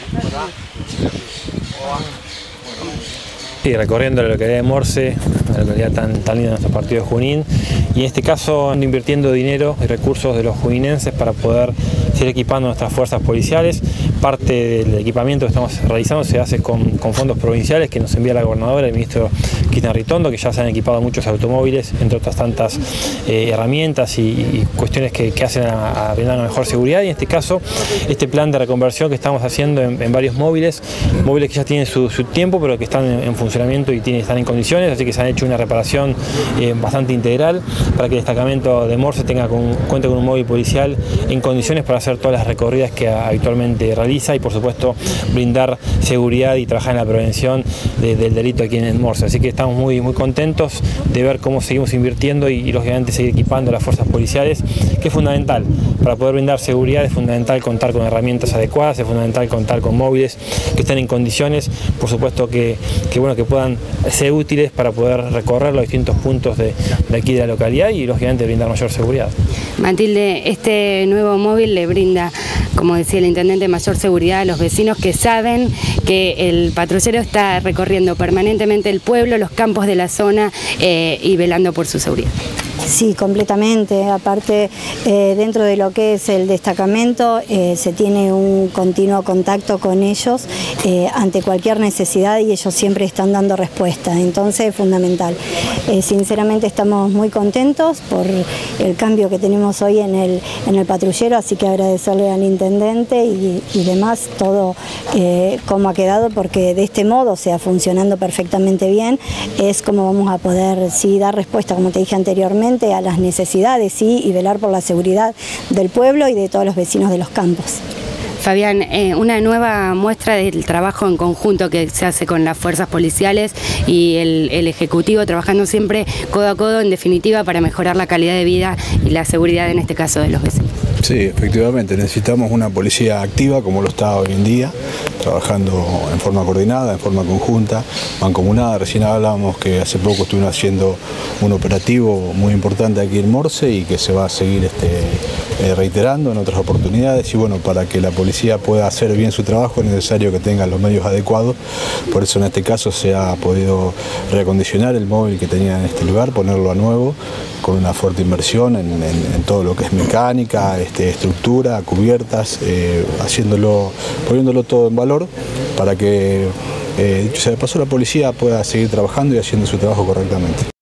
Sí, recorriendo la localidad de Morse, una localidad tan linda de nuestro partido de Junín, y en este caso invirtiendo dinero y recursos de los juninenses para poder seguir equipando nuestras fuerzas policiales. Parte del equipamiento que estamos realizando se hace con fondos provinciales que nos envía la gobernadora, el ministro Kirchner Ritondo, que ya se han equipado muchos automóviles, entre otras tantas herramientas y cuestiones que hacen a brindar una mejor seguridad. Y en este caso, este plan de reconversión que estamos haciendo en varios móviles que ya tienen su tiempo, pero que están en funcionamiento y están en condiciones, así que se han hecho una reparación bastante integral para que el destacamento de Morse cuente con un móvil policial en condiciones para hacer todas las recorridas que habitualmente realiza y por supuesto brindar seguridad y trabajar en la prevención del delito aquí en Morse. Así que estamos muy contentos de ver cómo seguimos invirtiendo y lógicamente seguir equipando a las fuerzas policiales, que es fundamental para poder brindar seguridad. Es fundamental contar con herramientas adecuadas, es fundamental contar con móviles que estén en condiciones, por supuesto que puedan ser útiles para poder recorrer los distintos puntos de aquí de la localidad y lógicamente brindar mayor seguridad. Matilde, este nuevo móvil le brinda, como decía el intendente, mayor seguridad a los vecinos que saben que el patrullero está recorriendo permanentemente el pueblo, los campos de la zona y velando por su seguridad. Sí, completamente. Aparte, dentro de lo que es el destacamento, se tiene un continuo contacto con ellos ante cualquier necesidad y ellos siempre están dando respuesta. Entonces, es fundamental. Sinceramente, estamos muy contentos por el cambio que tenemos hoy en el patrullero, así que agradecerle al intendente y demás todo cómo ha quedado, porque de este modo, o sea, funcionando perfectamente bien, es como vamos a poder dar respuesta, como te dije anteriormente, a las necesidades y velar por la seguridad del pueblo y de todos los vecinos de los campos. Fabián, una nueva muestra del trabajo en conjunto que se hace con las fuerzas policiales y el Ejecutivo, trabajando siempre codo a codo, en definitiva, para mejorar la calidad de vida y la seguridad, en este caso, de los vecinos. Sí, efectivamente, necesitamos una policía activa como lo está hoy en día, trabajando en forma coordinada, en forma conjunta, mancomunada. Recién hablábamos que hace poco estuvimos haciendo un operativo muy importante aquí en Morse y que se va a seguir reiterando en otras oportunidades. Y bueno, para que la policía pueda hacer bien su trabajo es necesario que tenga los medios adecuados. Por eso en este caso se ha podido reacondicionar el móvil que tenía en este lugar, ponerlo a nuevo, con una fuerte inversión en todo lo que es mecánica, estructura, cubiertas, poniéndolo todo en valor para que, dicho sea de paso, la policía pueda seguir trabajando y haciendo su trabajo correctamente.